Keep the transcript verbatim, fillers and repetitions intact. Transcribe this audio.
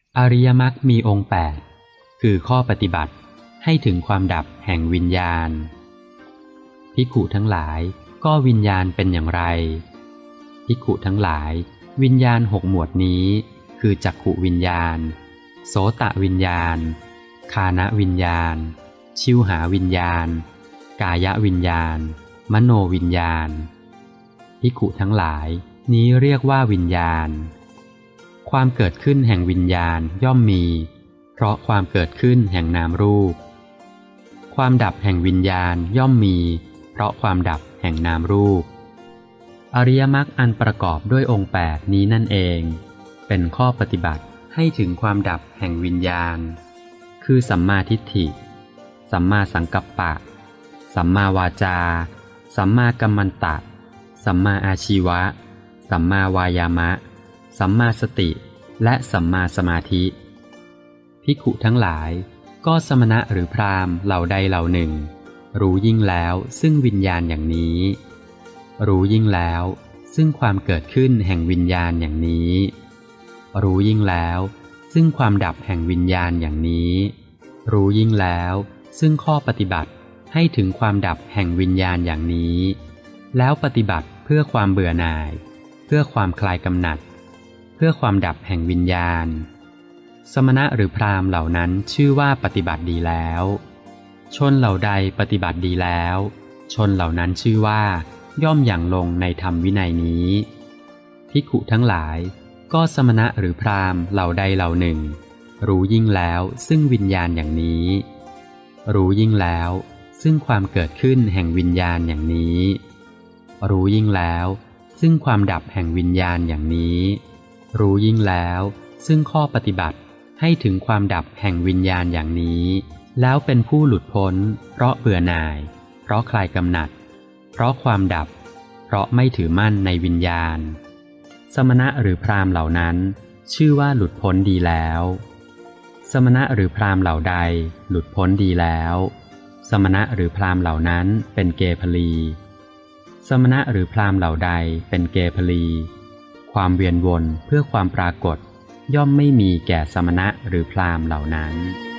อริยมรรคมีองค์แปดคือข้อปฏิบัติให้ถึงความดับแห่งวิญญาณภิกขุทั้งหลายก็วิญญาณเป็นอย่างไรภิกขุทั้งหลายวิญญาณหกหมวดนี้คือจักขุวิญญาณโสตวิญญาณฆานวิญญาณชิวหาวิญญาณกายวิญญาณมโนวิญญาณภิกขุทั้งหลายนี้เรียกว่าวิญญาณความเกิดขึ้นแห่งวิญญาณย่อมมีเพราะความเกิดขึ้นแห่งนามรูปความดับแห่งวิญญาณย่อมมีเพราะความดับแห่งนามรูปอริยมรรคอันประกอบด้วยองค์แปดนี้นั่นเองเป็นข้อปฏิบัติให้ถึงความดับแห่งวิญญาณคือสัมมาทิฏฐิสัมมาสังกัปปะสัมมาวาจาสัมมากัมมันตะสัมมาอาชีวะสัมมาวายามะสัมมาสติและสัมมาสมาธิภิกขุทั้งหลายก็สมณะหรือพราหมณ์เหล่าใดเหล่าหนึ่งรู้ยิ่งแล้วซึ่งวิญญาณอย่างนี้รู้ยิ่งแล้วซึ่งความเกิดขึ้นแห่งวิญญาณอย่างนี้รู้ยิ่งแล้วซึ่งความดับแห่งวิญญาณอย่างนี้รู้ยิ่งแล้วซึ่งข้อปฏิบัติให้ถึงความดับแห่งวิญญาณอย่างนี้แล้วปฏิบัติเพื่อความเบื่อหน่ายเพื่อความคลายกำหนัดเพื่อความดับแห่งวิญญาณสมณะหรือพราหมณ์เหล่านั้นชื่อว่าปฏิบัติดีแล้วชนเหล่าใดปฏิบัติดีแล้วชนเหล่านั้นชื่อว่าย่อมอย่างลงในธรรมวินัยนี้ภิกขุทั้งหลายก็สมณะหรือพราหมณ์เหล่าใดเหล่าหนึ่งรู้ยิ่งแล้วซึ่งวิญญาณอย่างนี้รู้ยิ่งแล้วซึ่งความเกิดขึ้นแห่งวิญญาณอย่างนี้รู้ยิ่งแล้วซึ่งความดับแห่งวิญญาณอย่างนี้รู้ยิ่งแล้วซึ่งข้อปฏิบัติให้ถึงความดับแห่งวิญญาณอย่างนี้แล้วเป็นผู้หลุดพ้นเพราะเบื่อหน่ายเพราะคลายกำหนัดเพราะความดับเพราะไม่ถือมั่นในวิญญาณสมณะหรือพราหมณ์เหล่านั้นชื่อว่าหลุดพ้นดีแล้วสมณะหรือพราหมณ์เหล่าใดหลุดพ้นดีแล้วสมณะหรือพราหมณ์เหล่านั้นเป็นเกพลีสมณะหรือพราหมณ์เหล่าใดเป็นเกพลีความเวียนวนเพื่อความปรากฏย่อมไม่มีแก่สมณะหรือพราหมณ์เหล่านั้น